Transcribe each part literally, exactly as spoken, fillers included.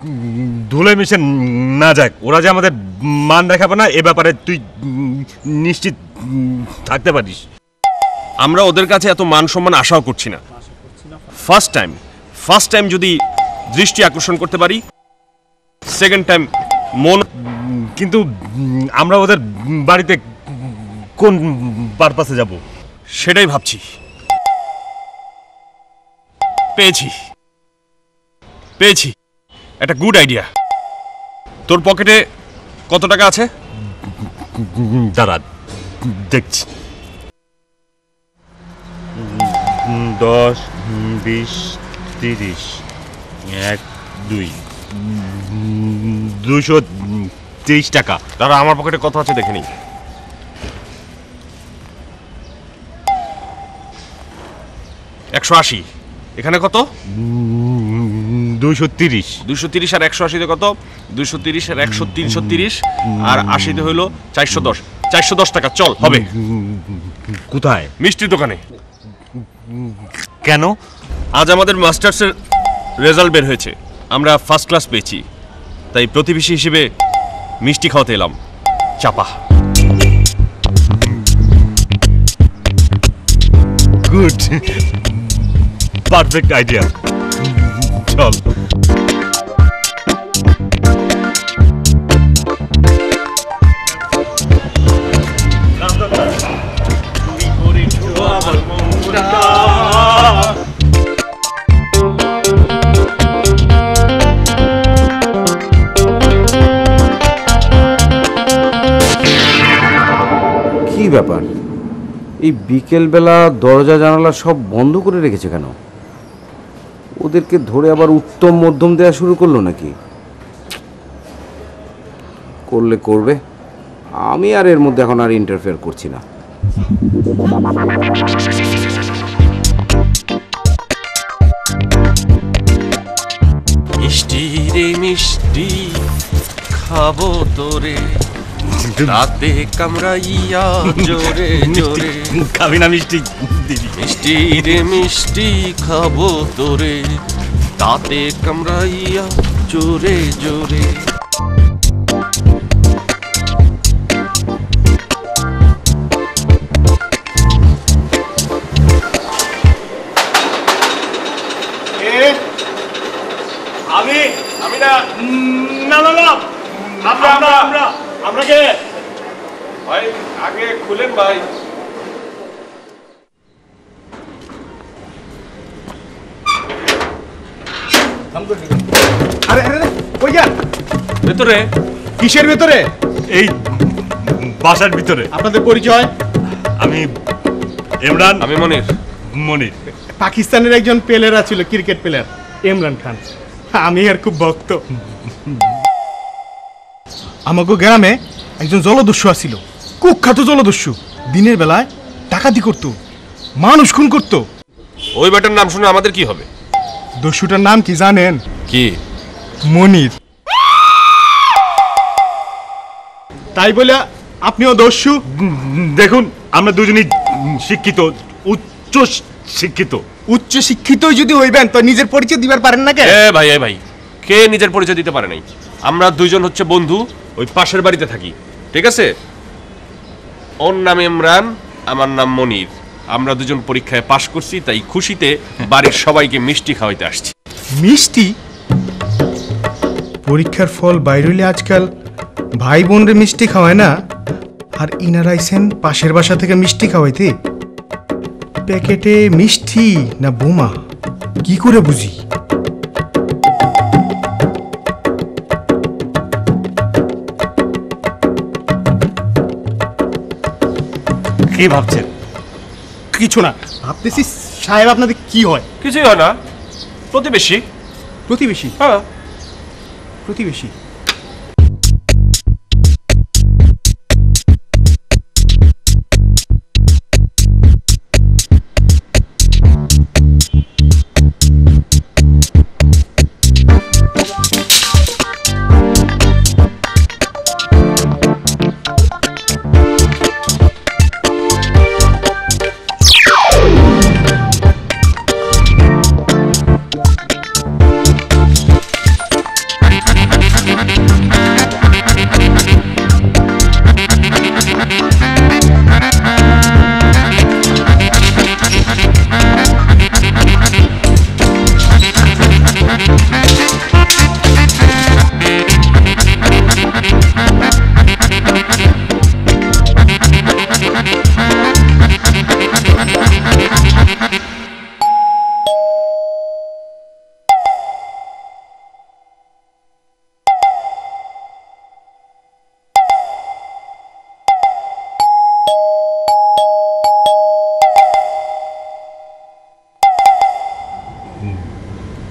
ধুলে মিশে না যাক, ওরা যে আমাদের মান দেখাবে না এ ব্যাপারে তুই নিশ্চিত থাকতে পারিস। আমরা ওদের কাছে এত মান সম্মান আশাও করছি না। ফার্স্ট টাইম ফার্স্ট টাইম যদি দৃষ্টি আকর্ষণ করতে পারি, সেকেন্ড টাইম মন। কিন্তু আমরা ওদের বাড়িতে কোন পারপাসে যাব সেটাই ভাবছি। পেয়েছি পেয়েছি একটা গুড আইডিয়া। তোর পকেটে কত টাকা আছে? দাঁড়া দেখছি। দশ, বিশ, তিরিশ, এক, দুই, দুশো তিরিশ টাকা। দাঁড়া, আমার পকেটে কত আছে দেখে নি। একশো আশি। এখানে কত? দুইশো তিরিশ। দুইশো তিরিশ আর একশো আশিতে কত? দুইশো তিরিশ আর একশো তিনশো তিরিশ আর আশিতে হইলো চারশো দশ। চারশো দশ টাকা চল হবে। কোথায়? মিষ্টির দোকানে। কেন? আজ আমাদের মাস্টার্সের রেজাল্ট বের হয়েছে, আমরা ফার্স্ট ক্লাস পেয়েছি, তাই প্রতিবেশী হিসেবে মিষ্টি খাওয়াতে এলাম। চাপা। Good, perfect idea. চল। কি ব্যাপার, এই বিকেলবেলা দরজা জানালা সব বন্ধ করে রেখেছে কেন? ওদেরকে ধরে আবার উত্তম মধ্যম দেওয়া শুরু করলো নাকি? করলে করবে, আমি আর এর মধ্যে এখন আর ইন্টারফেয়ার করছি না। মিষ্টি রে মিষ্টি খাবো তোরে, রাতে কামড়াইয়া জোরে জোরে। খাবি না মিষ্টি? মিষ্টি রে মিষ্টি খাবো তোরে, দাঁতে কামড়াইয়া জোরে জোরে। আমি আমি না না না না আমরা আমরা আমরা আমরা কে ভাই আগে খুলেন ভাই। আরে আরে কই যান? ভেতরে। কিসের ভেতরে? এই বাসার ভিতরে। আপনাদের পরিচয়? আমি ইমরান। আমি মনির। মনির। পাকিস্তানের একজন প্লেয়ার ছিল, ক্রিকেট প্লেয়ার, ইমরান খান। আমি আর খুব ভক্ত। আমাকে গ্রামে একজন জলদস্যু আছিল, কুখ্যাত জলদস্যু। দিনের বেলায় ডাকাতি করত, মানুষ খুন করত। ওই বেটার নাম শুনে আমাদের কি হবে? দস্যুটার নাম কি জানেন? কি? মনির। তাই বলে আপনিও দস্যু? দেখুন, আমরা দুজনই শিক্ষিত, উচ্চ শিক্ষিত। উচ্চ শিক্ষিতই যদি হইবেন তো নিজের পরিচয় দিবার পারেন না? কে এ ভাই এ ভাই, কে নিজের পরিচয় দিতে পারে নাই? আমরা দুইজন হচ্ছে বন্ধু, ওই পাশের বাড়িতে থাকি, ঠিক আছে? ওর নাম ইমরান, আমার নাম মনির। আমরা দুজন পরীক্ষায় পাশ করছি, তাই খুশিতে বাড়ির সবাইকে মিষ্টি খাওয়াইতে আসছি। মিষ্টি? পরীক্ষার ফল বাইর হইলে আজকাল ভাই বোনরে মিষ্টি খাওয়ায় না, আর ইনারা আইছেন পাশের বাসা থেকে মিষ্টি খাওয়াইতে। প্যাকেটে মিষ্টি না বোমা, কি করে বুঝি? কি ভাবছেন? কিছু না, ভাবতেছি সাহেব আপনাদের কি হয়? কিছুই হয় না, প্রতিবেশী। প্রতিবেশী? হ্যাঁ, প্রতিবেশী।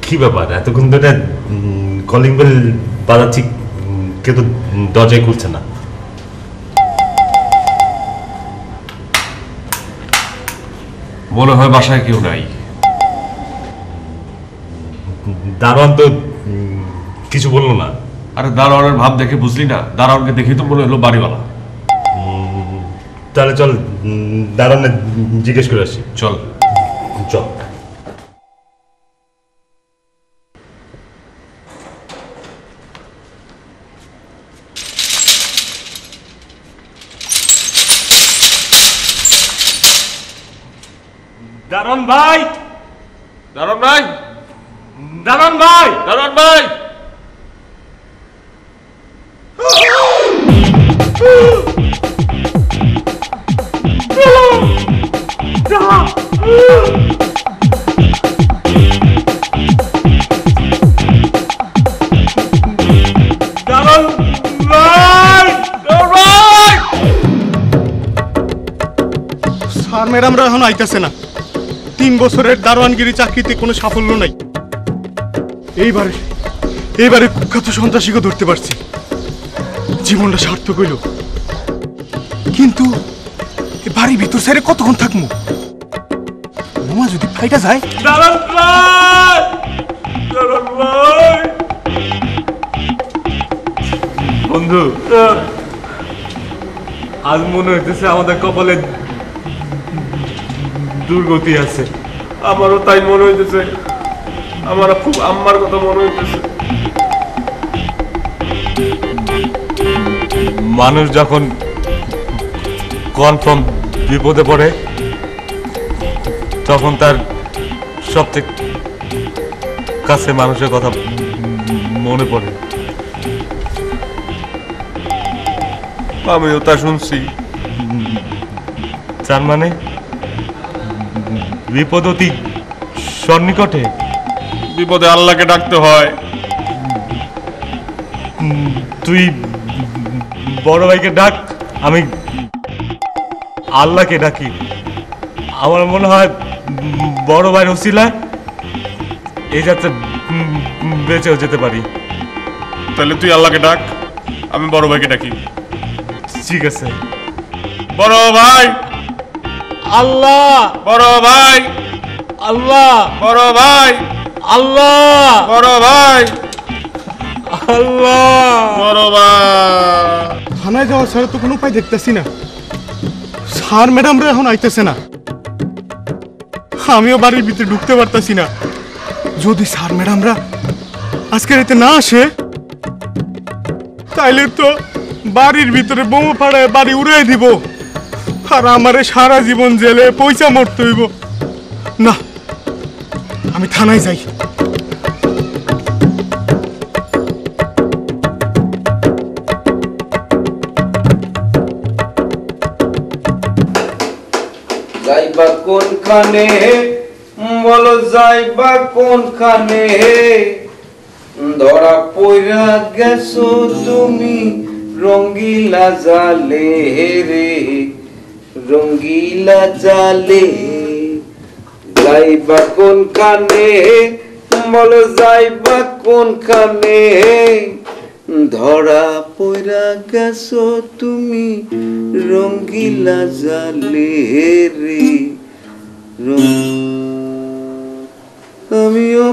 কি ব্যাপার এতক্ষণ ধরে কলিং বেল বাজাচ্ছি কেউ তো দরজায় খুলছে না। মনে হয় বাসায় কেউ নাই। দারোয়ান তো কিছু বললো না। আরে দারোয়ানের ভাব দেখে বুঝলি না? দারোয়ানকে দেখে তো মনে হলো বাড়িওয়ালা। তাহলে চল দারোয়ানে জিজ্ঞেস করে আসি। চল চল। দারোয়ান ভাই, দারোয়ান ভাই, দারোয়ান ভাই, দারোয়ান ভাই। দারোয়ান ভাই, দারোয়ান ভাই। স্যার ম্যাডামরা এখন আইতাছে না। তিন বছরের দারোয়ানগিরি চাকরিতে কোনো সাফল্য নাই। এইবারে এইবারে কুখ্যাত সন্ত্রাসীকে ধরতে পারছি, জীবনটা সার্থক হইল। কিন্তু এ বাড়ির ভিতর সাইডে কতক্ষণ থাকবো? বোমা যদি ফাইটা যায়। দারোয়ান ভাই, দারোয়ান ভাই। বন্ধু, আজ মনে হইতেছে আমাদের কপালে দুর্গতি আছে। আমারও তাই মনে হইতেছে। আমার খুব আম্মার কথা মনে হইতেছে। মানুষ যখন কনফার্ম বিপদে পড়ে তখন তার সবথেকে কাছে মানুষের কথা মনে পড়ে। আমিও তা শুনছি। তার মানে বিপদ অতি সন্নিকটে। বিপদে আল্লাহকে ডাকতে হয়। তুই বড় ভাইকে ডাক, আমি আল্লাহকে ডাকি। আমার মনে হয় বড় ভাইয়ের ওসিলায় এই যাত্রা বেঁচেও যেতে পারি। তাহলে তুই আল্লাহকে ডাক, আমি বড় ভাইকে ডাকি। ঠিক আছে। বড় ভাই, আল্লাহ, বড় ভাই, আল্লাহ, বড় ভাই, আল্লাহ, বড় ভাই, আল্লাহ। বড় ভাই। থানায় যাওয়া ছাড়া তো কোনো উপায় দেখতেছি না। স্যার ম্যাডামরা এখন আইতেছে না। আমিও বাড়ির ভিতরে ঢুকতে পারতাছি না। যদি স্যার ম্যাডামরা আজকে রাতে না আসে তাইলে তো বাড়ির ভিতরে বোমা ফাড়ায় বাড়ি উড়াই দিব, আর আমারে সারা জীবন জেলে পয়সা মরতে হইব। না, আমি থানায় যাই। যাইবা কোনখানে বলো, যাইবা কোনখানে? ধরা পইরা গেছো তুমি রঙ্গিলা জালে রে, রঙ্গিলা জালে। যাইবা কোনখানে বলো, যাইবা কোনখানে? ধরা পইরা গেছো তুমি রঙ্গিলা জালে রে। আমিও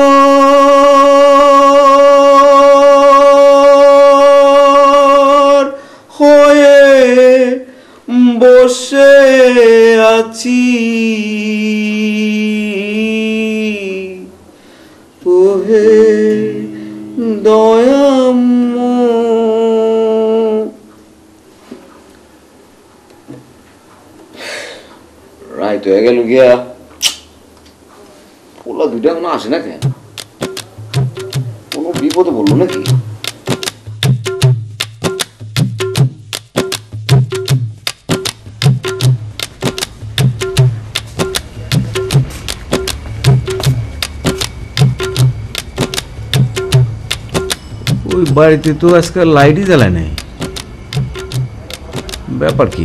পর হয়ে বসে আছি, ওহে দয়াম। রাইট হয়ে গেল গিয়া। পোলা দুইটা এখনো আসে না কেন? কোনো বিপদে বললো নাকি? ওই বাড়িতে তো আজকাল লাইটই জ্বালায় নাই। ব্যাপার কি?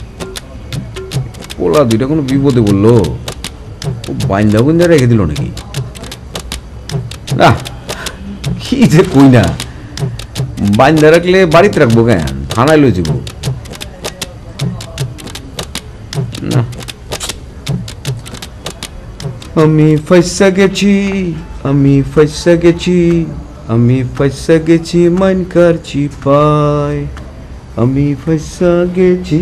পোলা দুইটা কোনো বিপদে বললো, ও বাইন্দা বুন্দা রেখে দিল নাকি? না কি যে কই না, বান্ধা রাখলে বাড়িতে রাখবো কেন, থানায় লই যাব না। আমি ফাইসা গেছি, আমি ফাইসা গেছি, আমি ফাইসা গেছি মাইন কারছি পাই, আমি ফাইসা গেছি।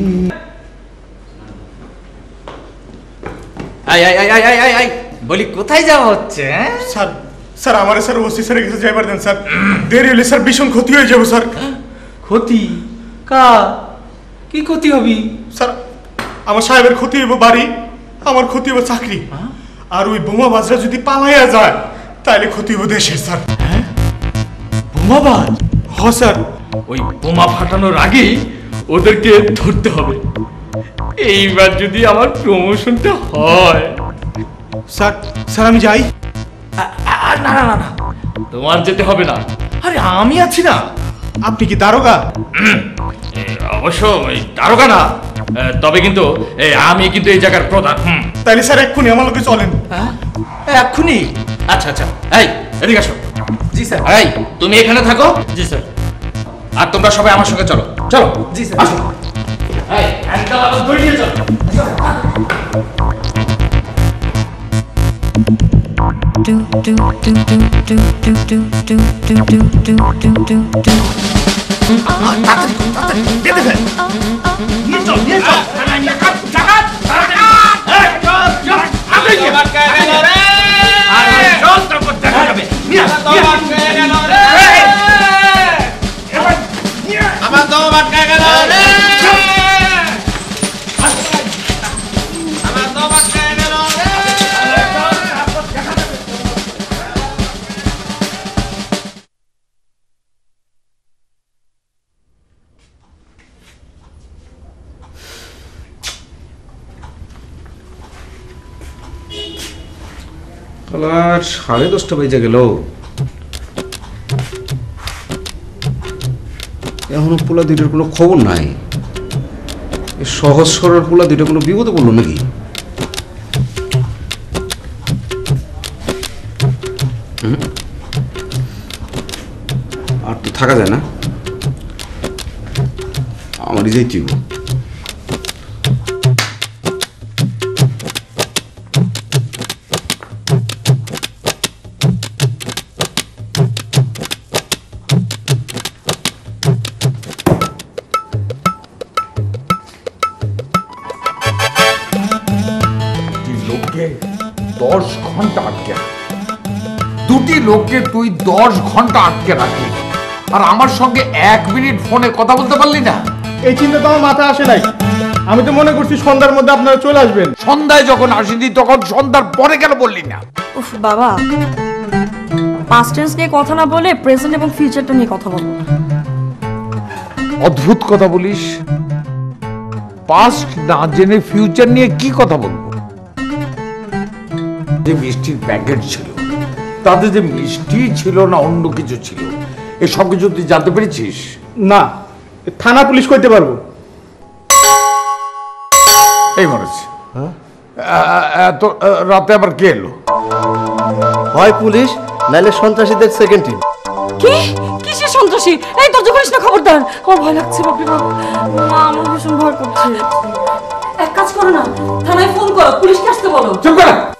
আই আই আই আই আই আই আই বলি কোথায় যাওয়া হচ্ছে? হ্যাঁ স্যার স্যার আমারে স্যার ওসি স্যারের কাছে যাইবার দেন স্যার, দেরি হলে স্যার ভীষণ ক্ষতি হয়ে যাবে স্যার। ক্ষতি? কা কি ক্ষতি হবি? স্যার আমার সাহেবের ক্ষতি হইব বাড়ি, আমার ক্ষতি হইব চাকরি, আর ওই বোমা বাজরা যদি পালাইয়া যায় তাহলে ক্ষতি হইব দেশের স্যার। বোমাবাজ? হ স্যার। ওই বোমা ফাটানোর আগেই ওদেরকে ধরতে হবে। এইবার যদি আমার প্রমোশনটা হয়। স্যার স্যার আমি যাই। না না না না, তোমার যেতে হবে না, আরে আমি আছি না। আপনি কি দারোগা? অবশ্য ওই দারোগা না, তবে কিন্তু আমি কিন্তু এই জায়গার প্রধান। তাইলে স্যার এক্ষুনি আমার লোকে চলেন। এক্ষুনি? আচ্ছা আচ্ছা, এই এদিকে আসো। জি স্যার। এই তুমি এখানে থাকো। জি স্যার। আর তোমরা সবাই আমার সঙ্গে চলো চলো। জি স্যার। আসো। এই হ্যান্ডকাপ আবার ধরে নিয়ে চলো। do do do do do do do do do do do do do do আর সাড়ে দশটা বেজে গেল, এখনো পোলা দুইটার কোনো খবর নাই। সহজ সরল পোলা দুইটা কোনো বিপদে পড়লো নাকি? আর তো থাকা যায় না, আমারই যাইতেই হবে। দশ ঘন্টা আটকে দুটি লোককে তুই দশ ঘন্টা আটকে রাখলি, আর আমার সঙ্গে এক মিনিট ফোনে কথা বলতে পারলি না? এই চিন্তা তো আমার মাথায় আসে নাই, আমি তো মনে করছি সন্ধ্যার মধ্যে আপনারা চলে আসবেন। সন্ধ্যায় যখন আসিনি তখন সন্ধ্যার পরে কেন বললি না? উফ বাবা, পাস্ট টেন্স নিয়ে কথা না বলে প্রেজেন্ট এবং ফিউচারটা নিয়ে কথা বলো। অদ্ভুত কথা বলিস, পাস্ট না জেনে ফিউচার নিয়ে কি কথা বলবো? যে মিষ্টির প্যাকেট ছিল তাতে যে মিষ্টি ছিল না অন্য কিছু ছিল, এসব কিছু তুই জানতে পেরেছিস? না, থানা পুলিশ কইতে পারবো। এই মনে হচ্ছে এত রাতে আবার কে এলো? হয় পুলিশ নাইলে সন্ত্রাসীদের সেকেন্ড টিম। কি কিসের সন্ত্রাসী? এই তোর যখন না খবরদার, আমার ভয় লাগছে বাপরে বাপ। মা আমার ভীষণ ভয় করছে। এক কাজ করো না, থানায় ফোন করো, পুলিশকে আসতে বলো। চুপ কর।